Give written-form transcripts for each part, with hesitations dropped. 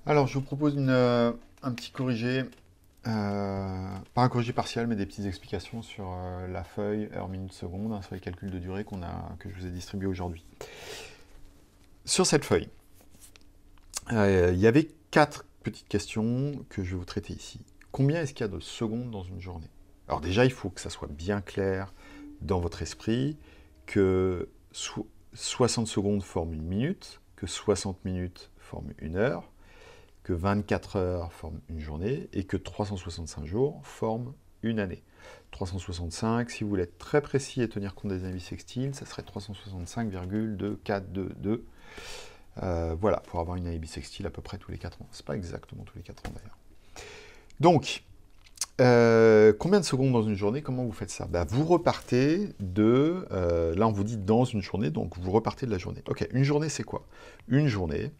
Alors, je vous propose un petit corrigé, pas un corrigé partiel, mais des petites explications sur la feuille heure, minute, seconde, hein, sur les calculs de durée que je vous ai distribué aujourd'hui. Sur cette feuille, il y avait 4 petites questions que je vais vous traiter ici. Combien est-ce qu'il y a de secondes dans une journée? Alors déjà, il faut que ça soit bien clair dans votre esprit que 60 secondes forment une minute, que 60 minutes forment une heure, que 24 heures forment une journée et que 365 jours forment une année. 365, si vous voulez être très précis et tenir compte des années bissextiles, ça serait 365,2422. Voilà, pour avoir une année bissextile à peu près tous les 4 ans. C'est pas exactement tous les 4 ans d'ailleurs. Donc, combien de secondes dans une journée? Comment vous faites ça? Bah, vous repartez de... là, on vous dit dans une journée, donc vous repartez de la journée. Ok, une journée, c'est quoi? Une journée,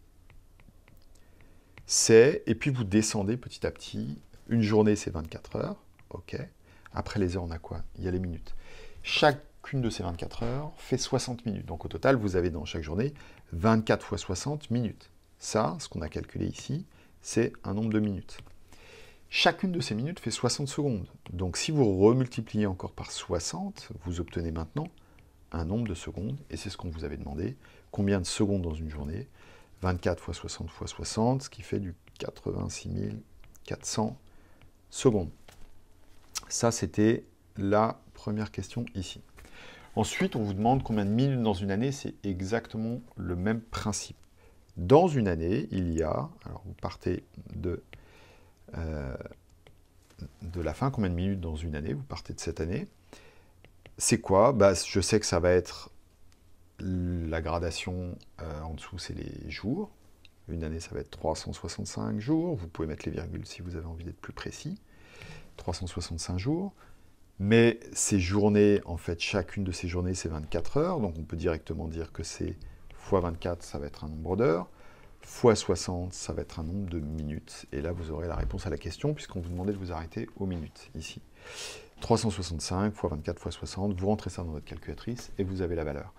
c'est... Et puis vous descendez petit à petit. Une journée, c'est 24 heures. Ok. Après les heures, on a quoi? Il y a les minutes. Chacune de ces 24 heures fait 60 minutes. Donc au total, vous avez dans chaque journée 24 fois 60 minutes. Ça, ce qu'on a calculé ici, c'est un nombre de minutes. Chacune de ces minutes fait 60 secondes. Donc si vous remultipliez encore par 60, vous obtenez maintenant un nombre de secondes, et c'est ce qu'on vous avait demandé. Combien de secondes dans une journée? 24 fois 60 fois 60, ce qui fait du 86 400 secondes. Ça, c'était la première question ici. Ensuite, on vous demande combien de minutes dans une année. C'est exactement le même principe. Dans une année, il y a, alors vous partez euh, de la fin, combien de minutes dans une année? Vous partez de cette année. C'est quoi? Bah, je sais que ça va être la gradation en dessous, c'est les jours. Une année, ça va être 365 jours. Vous pouvez mettre les virgules si vous avez envie d'être plus précis. 365 jours. Mais ces journées, en fait, chacune de ces journées, c'est 24 heures. Donc on peut directement dire que c'est fois 24, ça va être un nombre d'heures. Fois 60, ça va être un nombre de minutes. Et là, vous aurez la réponse à la question, puisqu'on vous demandait de vous arrêter aux minutes, ici. 365 fois 24 fois 60, vous rentrez ça dans votre calculatrice et vous avez la valeur.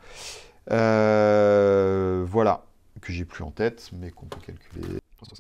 Voilà, que j'ai plus en tête, mais qu'on peut calculer.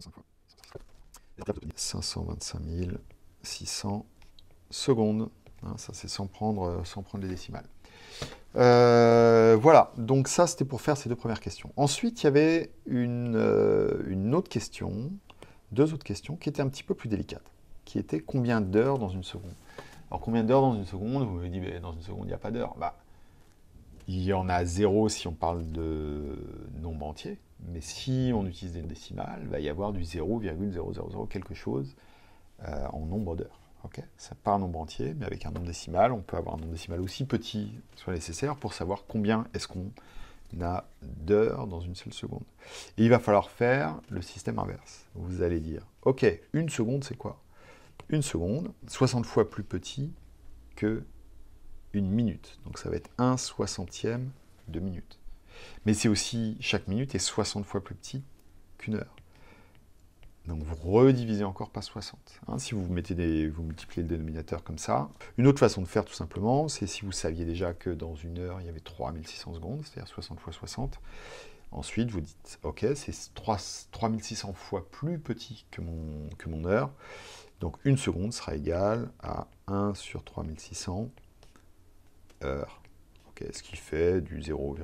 525 600 secondes. Hein, ça, c'est sans prendre les décimales. Voilà, donc ça, c'était pour faire ces deux premières questions. Ensuite, il y avait une autre question, deux autres questions, qui étaient un petit peu plus délicates, qui étaient combien d'heures dans une seconde? Alors, combien d'heures dans une seconde? Vous me dites, bah, dans une seconde, il n'y a pas d'heure. Bah, il y en a zéro si on parle de nombre entier, mais si on utilise des décimales, il va y avoir du 0,000 quelque chose en nombre d'heures. Okay, c'est pas un nombre entier, mais avec un nombre décimal, on peut avoir un nombre décimal aussi petit soit nécessaire pour savoir combien est-ce qu'on a d'heures dans une seule seconde. Et il va falloir faire le système inverse. Vous allez dire, ok, une seconde, c'est quoi? Une seconde, 60 fois plus petit que une minute. Donc ça va être 1/60e de minute. Mais c'est aussi, chaque minute est 60 fois plus petit qu'une heure. Donc vous redivisez encore par 60. Hein, si vous multipliez le dénominateur comme ça. Une autre façon de faire tout simplement, c'est si vous saviez déjà que dans une heure, il y avait 3600 secondes, c'est-à-dire 60 fois 60. Ensuite, vous dites, ok, c'est 3600 fois plus petit que mon heure. Donc une seconde sera égale à 1 sur 3600 heures. Okay, ce qui fait du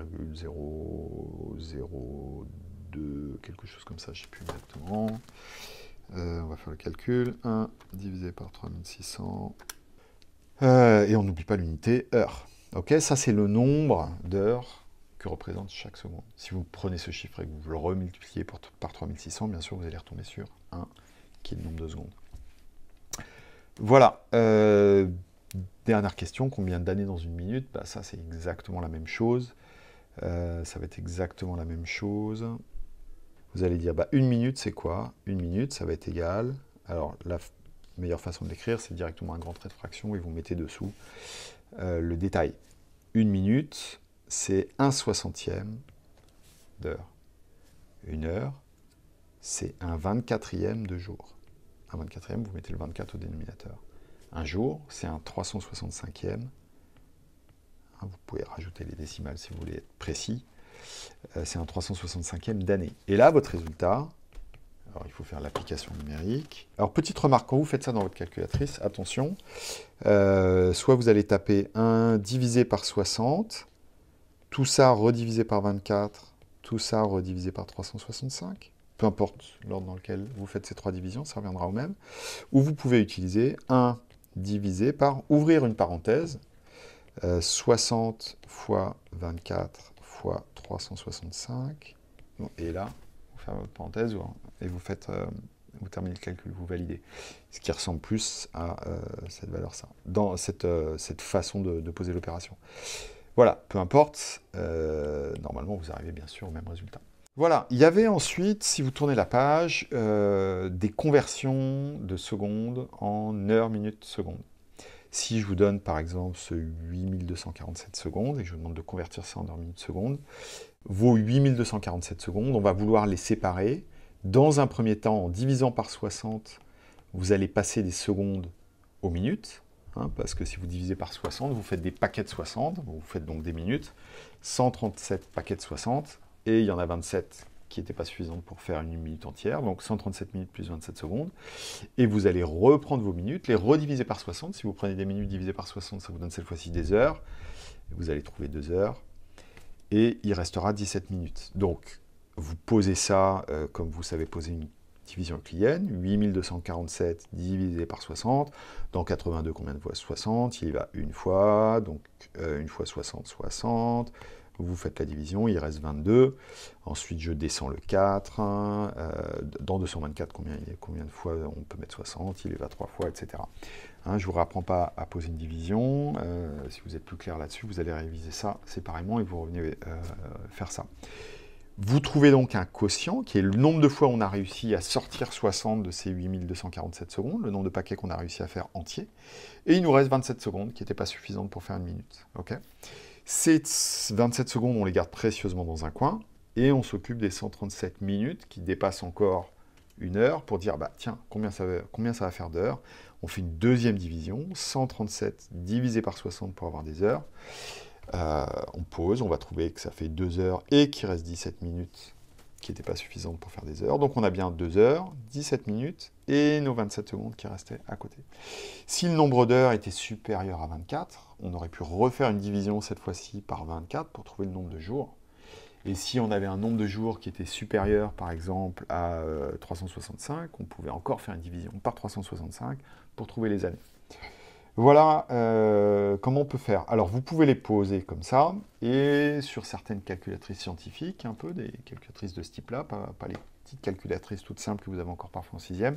0,002, quelque chose comme ça, je ne sais plus exactement. On va faire le calcul. 1 divisé par 3600. Et on n'oublie pas l'unité heure. Ok, ça c'est le nombre d'heures que représente chaque seconde. Si vous prenez ce chiffre et que vous le remultipliez par 3600, bien sûr, vous allez retomber sur 1, qui est le nombre de secondes. Voilà. Dernière question, combien d'années dans une minute? Bah, ça, c'est exactement la même chose. Ça va être exactement la même chose. Vous allez dire, bah, une minute, c'est quoi? Une minute, ça va être égal. Alors, la meilleure façon de l'écrire, c'est directement un grand trait de fraction et vous mettez dessous le détail. Une minute, c'est 1/60e d'heure. Une heure, c'est un 24e de jour. Un 24e, vous mettez le 24 au dénominateur. Un jour, c'est un 365e. Vous pouvez rajouter les décimales si vous voulez être précis. C'est un 365e d'année. Et là, votre résultat, Alors, il faut faire l'application numérique. Alors, petite remarque, quand vous faites ça dans votre calculatrice, attention, soit vous allez taper 1 divisé par 60, tout ça redivisé par 24, tout ça redivisé par 365, peu importe l'ordre dans lequel vous faites ces trois divisions, ça reviendra au même. Ou vous pouvez utiliser 1 divisé par, ouvrir une parenthèse, 60 fois 24 fois 365, et là, vous fermez votre parenthèse, et vous faites, vous terminez le calcul, vous validez. Ce qui ressemble plus à cette valeur, ça, dans cette façon de poser l'opération. Voilà, peu importe, normalement vous arrivez bien sûr au même résultat. Voilà, il y avait ensuite, si vous tournez la page, des conversions de secondes en heures, minutes, secondes. Si je vous donne par exemple ce 8247 secondes et que je vous demande de convertir ça en heures, minutes, secondes, vos 8247 secondes, on va vouloir les séparer. Dans un premier temps, en divisant par 60, vous allez passer des secondes aux minutes, hein, parce que si vous divisez par 60, vous faites des paquets de 60, vous faites donc des minutes, 137 paquets de 60, et il y en a 27 qui n'étaient pas suffisantes pour faire une minute entière, donc 137 minutes plus 27 secondes, et vous allez reprendre vos minutes, les rediviser par 60, si vous prenez des minutes divisées par 60, ça vous donne cette fois-ci des heures, vous allez trouver 2 heures, et il restera 17 minutes. Donc, vous posez ça comme vous savez poser une division euclidienne, 8247 divisé par 60, dans 82, combien de fois 60, il y va une fois, donc une fois 60, 60, vous faites la division, il reste 22, ensuite je descends le 4, dans 224, combien de fois on peut mettre 60, il y va 3 fois, etc. Hein, je ne vous rapprends pas à poser une division, si vous êtes plus clair là-dessus, vous allez réviser ça séparément et vous revenez faire ça. Vous trouvez donc un quotient, qui est le nombre de fois où on a réussi à sortir 60 de ces 8247 secondes, le nombre de paquets qu'on a réussi à faire entier, et il nous reste 27 secondes, qui n'étaient pas suffisantes pour faire une minute. Okay, ces 27 secondes, on les garde précieusement dans un coin, et on s'occupe des 137 minutes, qui dépassent encore une heure, pour dire, bah tiens, combien ça va faire d'heures. On fait une deuxième division, 137 divisé par 60 pour avoir des heures. On pose, on va trouver que ça fait 2 heures et qu'il reste 17 minutes qui n'étaient pas suffisantes pour faire des heures. Donc on a bien 2 heures, 17 minutes et nos 27 secondes qui restaient à côté. Si le nombre d'heures était supérieur à 24, on aurait pu refaire une division cette fois-ci par 24 pour trouver le nombre de jours. Et si on avait un nombre de jours qui était supérieur, par exemple, à 365, on pouvait encore faire une division par 365 pour trouver les années. Voilà comment on peut faire. Alors, vous pouvez les poser comme ça, et sur certaines calculatrices scientifiques, un peu, des calculatrices de ce type-là, pas les petites calculatrices toutes simples que vous avez encore parfois en 6e,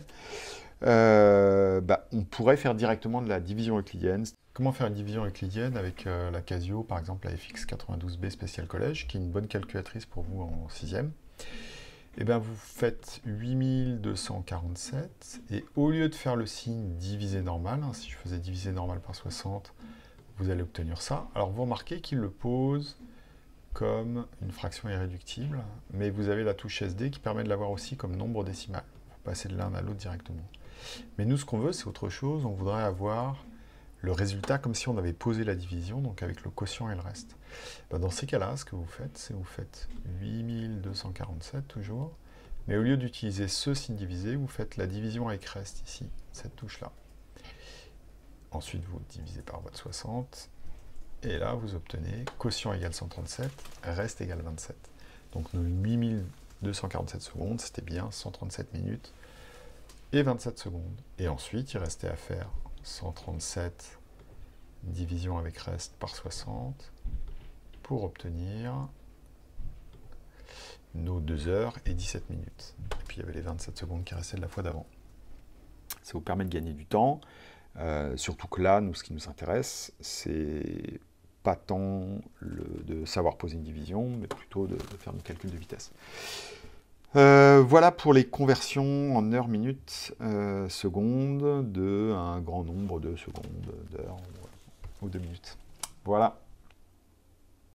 on pourrait faire directement de la division euclidienne. Comment faire une division euclidienne avec la Casio, par exemple la FX92B Special College, qui est une bonne calculatrice pour vous en 6e. Eh bien, vous faites 8247, et au lieu de faire le signe divisé normal, hein, si je faisais divisé normal par 60, vous allez obtenir ça. Alors, vous remarquez qu'il le pose comme une fraction irréductible, mais vous avez la touche SD qui permet de l'avoir aussi comme nombre décimal. Vous passez de l'un à l'autre directement. Mais nous, ce qu'on veut, c'est autre chose. On voudrait avoir le résultat comme si on avait posé la division, donc avec le quotient et le reste. Dans ces cas-là, ce que vous faites, c'est vous faites 8247 toujours, mais au lieu d'utiliser ce signe divisé, vous faites la division avec reste ici, cette touche-là. Ensuite, vous divisez par votre 60, et là, vous obtenez quotient égale 137, reste égale 27. Donc nos 8247 secondes, c'était bien 137 minutes et 27 secondes. Et ensuite, il restait à faire 137 division avec reste par 60 pour obtenir nos 2 heures et 17 minutes. Et puis il y avait les 27 secondes qui restaient de la fois d'avant. Ça vous permet de gagner du temps, surtout que là, nous, ce qui nous intéresse, c'est pas tant de savoir poser une division, mais plutôt de faire nos calculs de vitesse. Voilà pour les conversions en heures, minutes, secondes de un grand nombre de secondes, d'heures ou de minutes. Voilà.